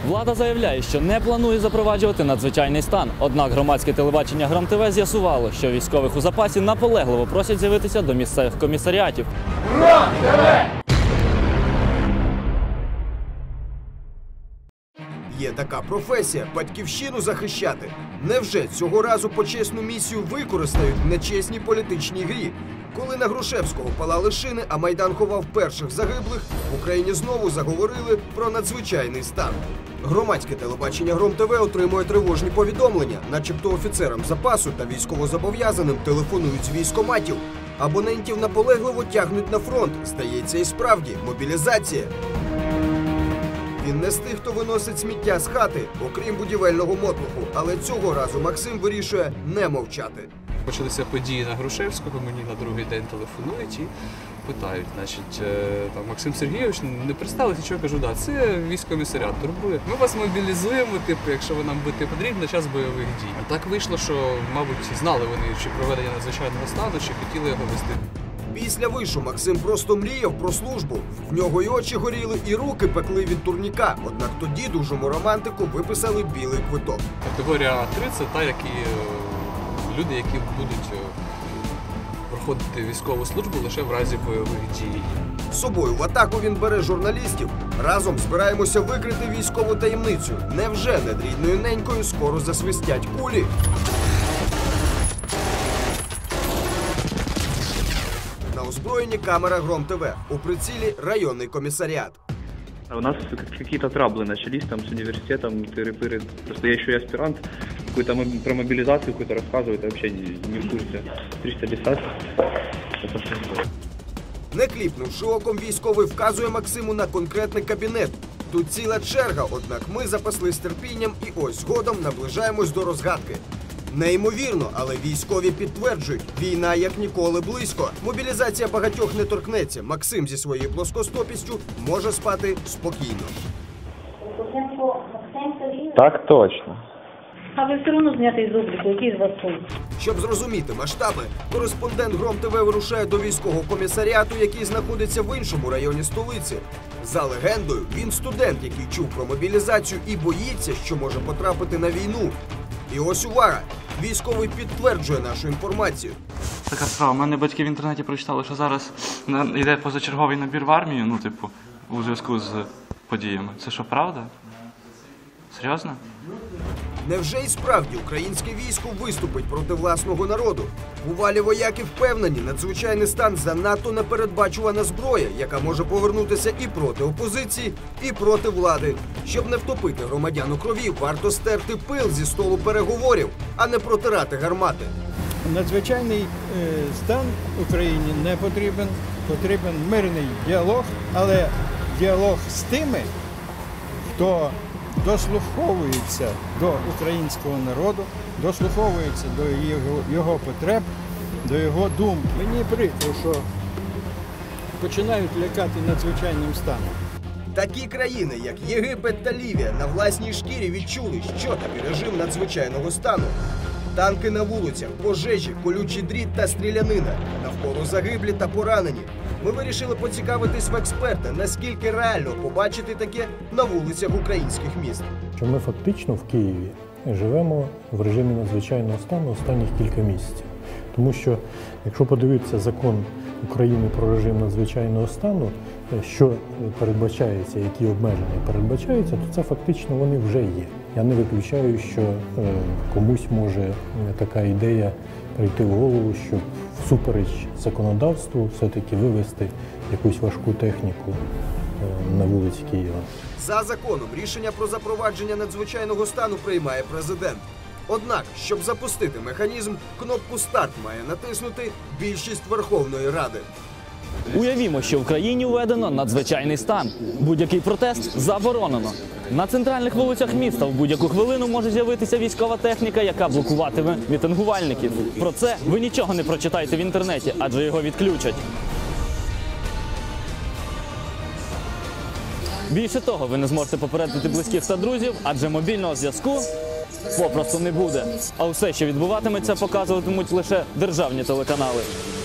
Влада заявляє, що не планує запроваджувати надзвичайний стан. Однак громадське телебачення Гром ТВ з'ясувало, що військових у запасі наполегливо просять з'явитися до місцевих комісаріатів. Гром ТВ! Є така професія – батьківщину захищати. Невже цього разу почесну місію використають в нечесній політичній грі? Коли на Грушевського палали шини, а Майдан ховав перших загиблих, в Україні знову заговорили про надзвичайний стан. Громадське телебачення Гром ТВ отримує тривожні повідомлення, начебто офіцерам запасу та військовозобов'язаним телефонують з військкоматів. Абонентів наполегливо тягнуть на фронт. Здається, і справді – мобілізація. Він не з тих, хто виносить сміття з хати, окрім будівельного мотлуху. Але цього разу Максим вирішує не мовчати. Почалися події на Грушевського, мені на другий день телефонують і питають, там, Максим Сергійович, не представилися, що я кажу, да, це військкомісаріат турбує. Ми вас мобілізуємо, якщо ви нам будете потрібні, на час бойових дій. А так вийшло, що, мабуть, знали вони, чи проведення надзвичайного стану, чи хотіли його вести. Після вишу Максим просто мріяв про службу. В нього й очі горіли, і руки пекли від турніка. Однак тоді дужому романтику виписали білий квиток. Категорія 3 – це та, люди, які будуть проходити військову службу лише в разі бойових дій. З собою в атаку він бере журналістів. Разом збираємося викрити військову таємницю. Невже над рідною ненькою скоро засвистять кулі? На озброєнні камера Гром ТВ. У прицілі районний комісаріат. У нас какие-то траблы начались там с университетом, тыры-пыры. Просто я еще и аспирант, какую-то про мобилизацию какую-то рассказывает, вообще не в курсе. 310. Не кліпнувши оком, військовий вказує Максиму на конкретний кабінет. Тут ціла черга, однак ми запаслись терпінням і ось згодом наближаємось до розгадки. Неймовірно, але військові підтверджують, війна як ніколи близько. Мобілізація багатьох не торкнеться. Максим зі своєю плоскостопістю може спати спокійно. Так точно. А ви все одно знятий з обліку, який з вас пункт? Щоб зрозуміти масштаби, кореспондент Гром ТВ вирушає до військового комісаріату, який знаходиться в іншому районі столиці. За легендою, він студент, який чув про мобілізацію і боїться, що може потрапити на війну. І ось увага! Військовий підтверджує нашу інформацію. Така справа. У мене батьки в інтернеті прочитали, що зараз йде позачерговий набір в армію, у зв'язку з подіями. Це що, правда? Серйозно? Невже і справді українське військо виступить проти власного народу? Бувалі вояки впевнені, надзвичайний стан занадто непередбачувана зброя, яка може повернутися і проти опозиції, і проти влади. Щоб не втопити громадян у крові, варто стерти пил зі столу переговорів, а не протирати гармати. Надзвичайний стан Україні не потрібен. Потрібен мирний діалог, але діалог з тими, хто дослуховується до українського народу, дослуховується до його потреб, до його думки. Мені прикро, що починають лякати надзвичайним станом. Такі країни, як Єгипет та Лівія, на власній шкірі відчули, що таке режим надзвичайного стану. Танки на вулицях, пожежі, колючий дріт та стрілянина. Навколо загиблі та поранені. Ми вирішили поцікавитись в експерта, наскільки реально побачити таке на вулицях українських міст. Ми фактично в Києві живемо в режимі надзвичайного стану останніх кілька місяців. Тому що, якщо подивитися закон України про режим надзвичайного стану, що передбачається, які обмеження передбачаються, то це фактично вони вже є. Я не виключаю, що комусь може така ідея прийти в голову, щоб всупереч законодавству все-таки вивести якусь важку техніку на вулиці Києва. За законом рішення про запровадження надзвичайного стану приймає президент. Однак, щоб запустити механізм, кнопку «Старт» має натиснути більшість Верховної Ради. Уявімо, що в країні введено надзвичайний стан. Будь-який протест заборонено. На центральних вулицях міста в будь-яку хвилину може з'явитися військова техніка, яка блокуватиме мітингувальників. Про це ви нічого не прочитаєте в інтернеті, адже його відключать. Більше того, ви не зможете попередити близьких та друзів, адже мобільного зв'язку попросту не буде. А все, що відбуватиметься, показуватимуть лише державні телеканали.